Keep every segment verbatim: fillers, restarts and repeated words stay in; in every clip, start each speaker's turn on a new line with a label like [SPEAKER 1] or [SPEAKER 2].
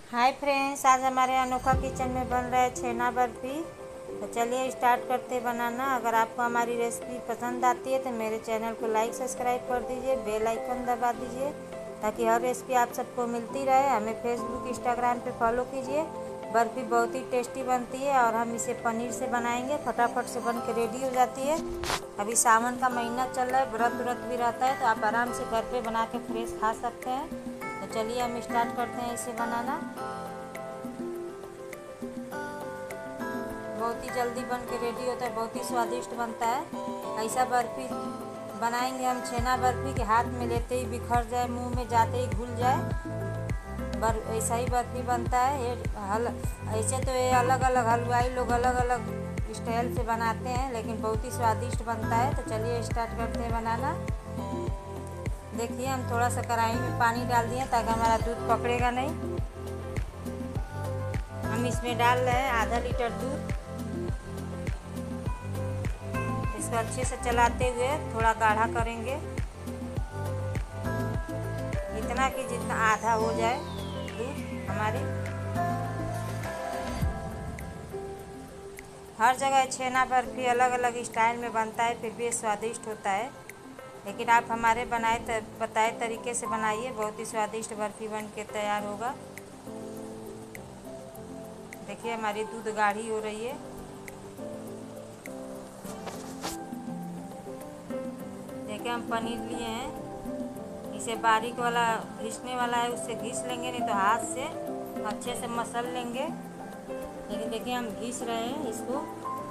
[SPEAKER 1] Hi friends, आज हमारे अनोखा किचन में बन रहा है छेना बर्फ़ी। तो चलिए स्टार्ट करते बनाना। अगर आपको हमारी रेसिपी पसंद आती है तो मेरे चैनल को लाइक सब्सक्राइब कर दीजिए, बेल आइकन दबा दीजिए ताकि हर रेसिपी आप सबको मिलती रहे। हमें फेसबुक इंस्टाग्राम पे फॉलो कीजिए। बर्फ़ी बहुत ही टेस्टी बनती है और हम इसे पनीर से बनाएंगे, फटाफट से बन के रेडी हो जाती है। अभी सावन का महीना चल रहा है, व्रत व्रत भी रहता है तो आप आराम से घर पे बना के फ्रेश खा सकते हैं। तो चलिए हम स्टार्ट करते हैं इसे बनाना। बहुत ही जल्दी बन के रेडी होता है, बहुत ही स्वादिष्ट बनता है। ऐसा बर्फ़ी बनाएंगे हम, छेना बर्फ़ी के हाथ में लेते ही बिखर जाए, मुंह में जाते ही घुल जाए। बर ऐसा ही बर्फ़ी बनता है। ये हल ऐसे तो ये अलग अलग हलवाई लोग अलग अलग स्टाइल से बनाते हैं, लेकिन बहुत ही स्वादिष्ट बनता है। तो चलिए स्टार्ट करते हैं बनाना। देखिए हम थोड़ा सा कढ़ाई में पानी डाल दिए ताकि हमारा दूध पकड़ेगा नहीं। हम इसमें डाल रहे हैं आधा लीटर दूध। इसको अच्छे से चलाते हुए थोड़ा गाढ़ा करेंगे, इतना कि जितना आधा हो जाए दूध हमारी। हर जगह छेना बर्फ़ी अलग अलग स्टाइल में बनता है, फिर भी स्वादिष्ट होता है। लेकिन आप हमारे बनाए त, बताए तरीके से बनाइए, बहुत ही स्वादिष्ट बर्फ़ी बन के तैयार होगा। देखिए हमारी दूध गाढ़ी हो रही है। देखिए हम पनीर लिए हैं, इसे बारीक वाला घिसने वाला है, उससे घिस लेंगे, नहीं तो हाथ से अच्छे से मसल लेंगे। लेकिन देखिए हम घिस रहे हैं, इसको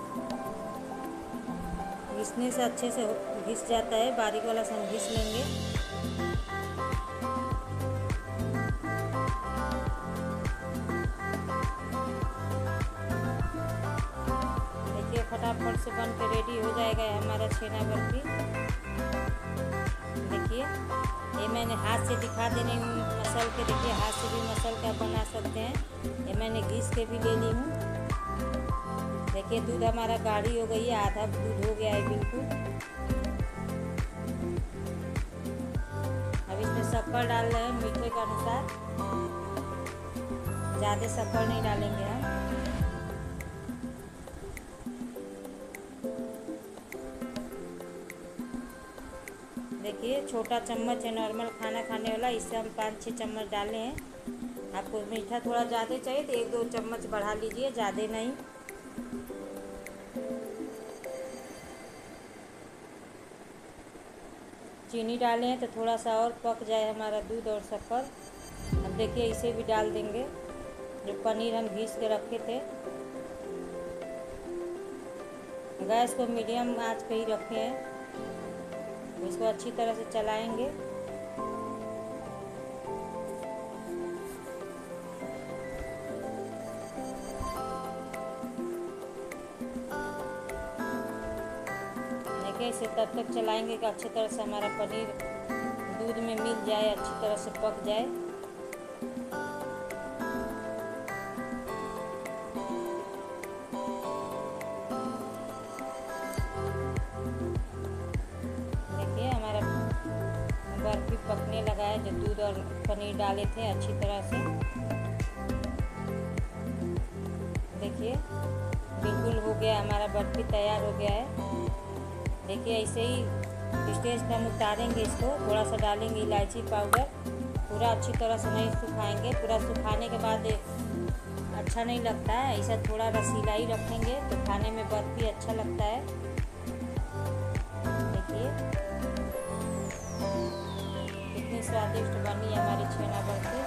[SPEAKER 1] घिसने से अच्छे से घिस जाता है। बारीक वाला से हम घिस लेंगे। देखिए फटाफट से बन के रेडी हो जाएगा हमारा छेना बर्फ़ी। देखिए ये मैंने हाथ से दिखा दे रही हूँ मसल के। देखिए हाथ से भी मसल का बना सकते हैं। ये मैंने घिस के भी ले ली हूँ। देखिए दूध हमारा गाढ़ी हो गई है, आधा दूध हो गया है बिल्कुल। अब इसमें शक्कर डाल रहे हैं मीठे के अनुसार, ज़्यादा शक्कर नहीं डालेंगे हम। देखिए छोटा चम्मच है नॉर्मल खाना खाने वाला, इससे हम पाँच छः चम्मच डाले हैं। आपको मीठा थोड़ा ज़्यादा चाहिए तो एक दो चम्मच बढ़ा लीजिए, ज़्यादा नहीं। चीनी डाले हैं तो थोड़ा सा और पक जाए हमारा दूध और शक्कर। अब देखिए इसे भी डाल देंगे, जो पनीर हम घिस के रखे थे। गैस को मीडियम आंच पे ही रखे हैं। इसको अच्छी तरह से चलाएंगे। देखिए इसे तब तक चलाएंगे कि अच्छी तरह से हमारा पनीर दूध में मिल जाए, अच्छी तरह से पक जाए। देखिए हमारा बर्फ़ी पकने लगा है, जो दूध और पनीर डाले थे अच्छी तरह से। देखिए बिल्कुल हो गया, हमारा बर्फ़ी तैयार हो गया है। देखिए ऐसे ही स्टेज पर हम उतारेंगे इसको, थोड़ा सा डालेंगे इलायची पाउडर। पूरा अच्छी तरह से नहीं सुखाएंगे, पूरा सुखाने के बाद अच्छा नहीं लगता है। ऐसा थोड़ा रसीला ही रखेंगे तो खाने में बर्फ़ी अच्छा लगता है। देखिए कितनी स्वादिष्ट बनी हमारी छेना बर्फ़ी।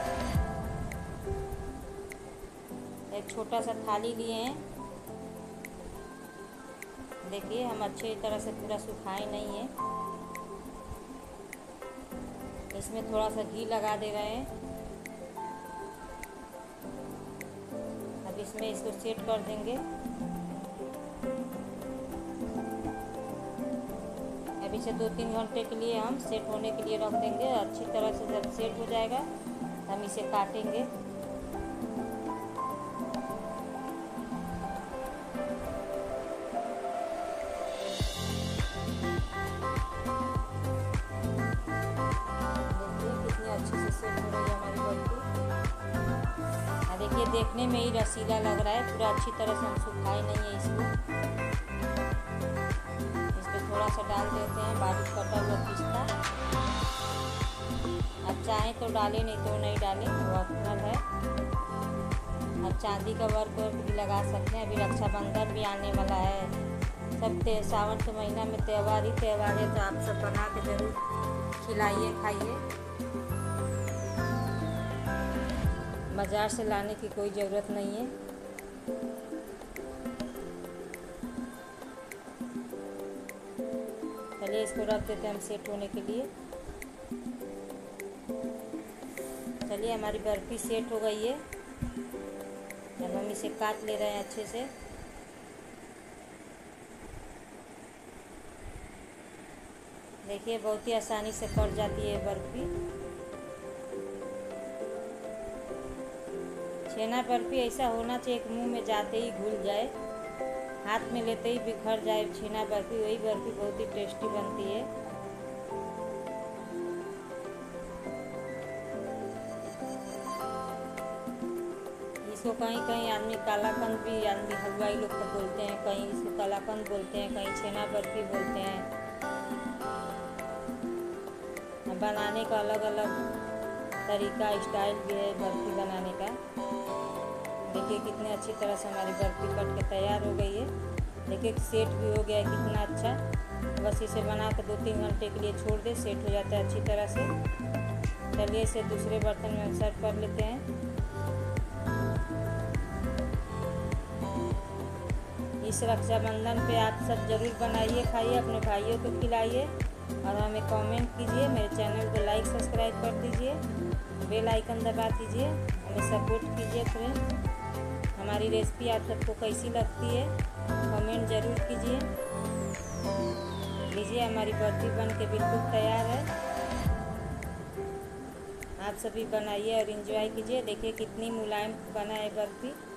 [SPEAKER 1] एक छोटा सा थाली लिए हैं। देखिए हम अच्छी तरह से पूरा सुखाए नहीं है। इसमें थोड़ा सा घी लगा दे रहे हैं। अब इसमें इसको सेट कर देंगे। अब इसे दो तीन घंटे के लिए हम सेट होने के लिए रख देंगे। अच्छी तरह से जब सेट हो जाएगा हम इसे काटेंगे। अच्छे से सेट हो रही है हमारी बर्फ़ी। ये देखने में ही रसीला लग रहा है, पूरा अच्छी तरह से हम सुखाए नहीं है इसको। इसमें थोड़ा सा डाल देते हैं बारीक कटा हुआ पिस्ता। आप चाहें तो डालें, नहीं तो नहीं डालें, वो ऑप्शनल है। आप चांदी का वर्क वर्क भी लगा सकते हैं। अभी रक्षाबंधन भी आने वाला है, सब ते सावन के महीना में त्यौहार ही त्यौहार है, तो आप सब बना के ज़रूर खिलाइए, खाइए। बाज़ार से लाने की कोई ज़रूरत नहीं है। चलिए इसको रख देते हैं हम सेट होने के लिए। चलिए हमारी बर्फ़ी सेट हो गई है। अब हम इसे काट ले रहे हैं अच्छे से। देखिए बहुत ही आसानी से कट जाती है बर्फ़ी। छेना बर्फ़ी ऐसा होना चाहिए कि मुंह में जाते ही घुल जाए, हाथ में लेते ही बिखर जाए छेना बर्फ़ी, वही बर्फ़ी बहुत ही टेस्टी बनती है। इसको कहीं कहीं आदमी कालाकंद भी, आदमी हलवाई लोग को बोलते हैं, कहीं इसको कालाकंद बोलते हैं, कहीं छेना बर्फ़ी बोलते हैं। बनाने का अलग अलग तरीका, स्टाइल भी है बर्फ़ी बनाने का। देखिए कितने अच्छी तरह से हमारी बर्फ़ी कट के तैयार हो गई है। देखिए सेट भी हो गया है कितना अच्छा। बस इसे बना कर दो तीन घंटे के लिए छोड़ दे, सेट हो जाता है अच्छी तरह से। चलिए इसे दूसरे बर्तन में सर्व कर लेते हैं। इस रक्षाबंधन पे आप सब ज़रूर बनाइए, खाइए, अपने भाइयों को खिलाइए और हमें कमेंट कीजिए। मेरे चैनल को लाइक सब्सक्राइब कर दीजिए, बेल आइकन दबा दीजिए, हमें सपोर्ट कीजिए फ्रेंड। हमारी रेसिपी आप सबको कैसी लगती है कमेंट ज़रूर कीजिए। लीजिए हमारी बर्फ़ी बन के बिल्कुल तैयार है। आप सभी बनाइए और एंजॉय कीजिए। देखिए कितनी मुलायम बना है बर्फ़ी।